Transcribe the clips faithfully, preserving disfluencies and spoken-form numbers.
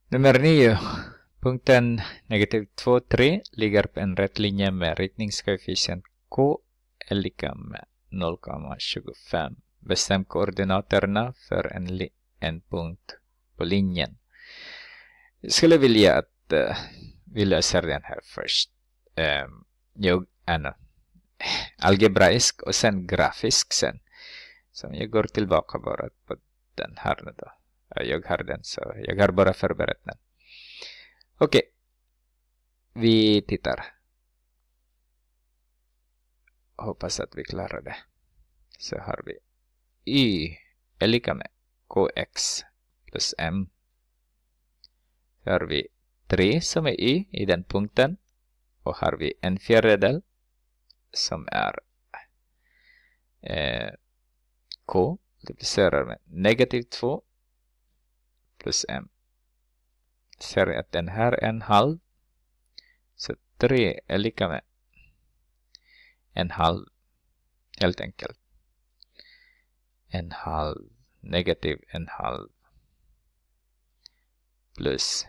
Nummer nio. Punkten negativ två, tre ligger på en rätt linje med ritningskoefficient k är lika med noll komma tjugofem. Bestäm koordinaterna för en, en punkt på linjen. Jag skulle vilja att uh, vi löser den här först. Um, jag är algebraisk och sen grafisk sen. Så jag går tillbaka bara på den här nu då. Jag har den, så jag har bara förberett den. Okej. Okay. Vi tittar. Hoppas att vi klarar det. Så har vi y är lika med kx plus m. Så har vi tre som är y i den punkten. Och har vi en fjärdedel som är eh, k. Multiplicerar med negativ två plus m. Ser att den här är en halv. Så tre är lika med en halv. Helt enkelt. En halv. Negativ en halv. Plus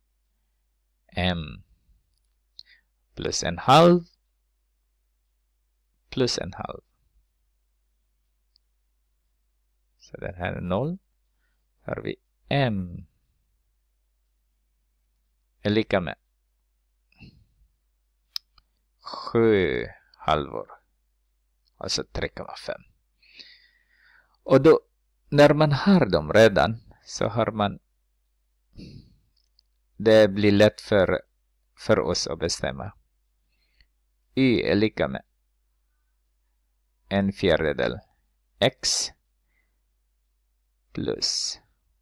m. Plus en halv. Plus en halv. Så den här är noll. Här har vi m. Är lika med sju halvor. Alltså tre komma fem. Och då, när man har dem redan, så har man, det blir lätt för, för oss att bestämma. Y är lika med en fjärdedel x plus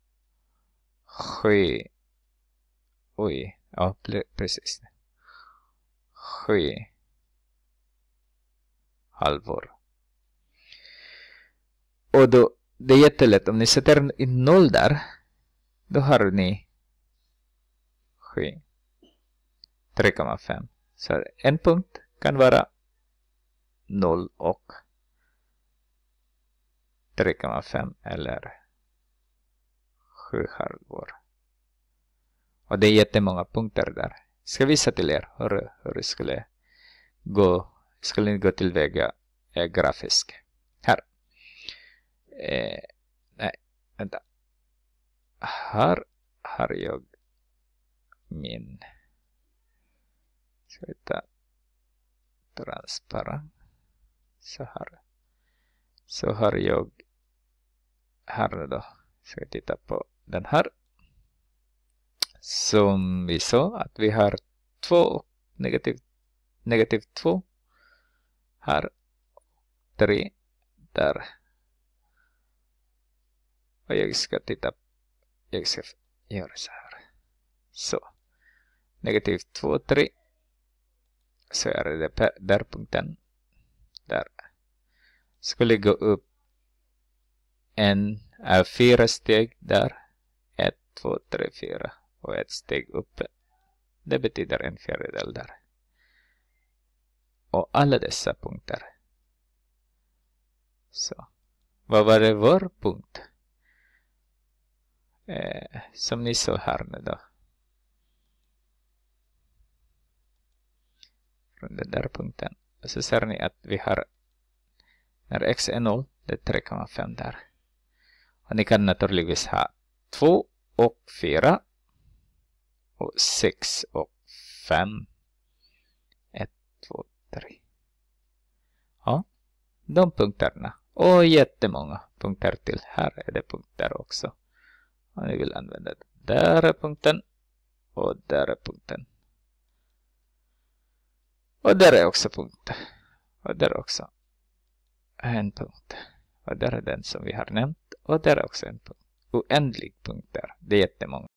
sju. Oj, ja, precis. Sju halvor. Och då, det är jättelätt. Om ni sätter in noll där, då har ni sju. tre komma fem. Så en punkt kan vara noll och tre komma fem eller sju halvor. Och det är jättemånga punkter där. Ska visa till er hur, hur det skulle gå. Skulle ni gå tillväga eh, grafisk. Här. Eh, nej, vänta. Här har jag min. Ska vi ta transparent. Så här. Så har jag här då. Ska vi titta på den här. Som vi sa att vi har två negativ, negativ två. Här. Tre. Där. Och jag ska titta. Jag ska göra så här. Så. Negativ två, tre. Så är det där punkten. Där. Skulle gå upp en av fyra steg där. Ett, två, tre, fyra. Och ett steg upp. Det betyder en fjärdedel där. Och alla dessa punkter. Så. Vad var det vår punkt? Eh, som ni såg här nu då. Från den där punkten. Och så ser ni att vi har. När x är noll. Det är tre komma fem där. Och ni kan naturligtvis ha två och fyra. Och sex och fem. ett, två, tre. Ja. De punkterna. Och jättemånga punkter till. Här är det punkter också. Och ni vill använda det. Där är punkten. Och där är punkten. Och där är också punkter. Och där är också en punkt. Och där är den som vi har nämnt. Och där är också en punkt. Oändlig punkter. Det är jättemånga.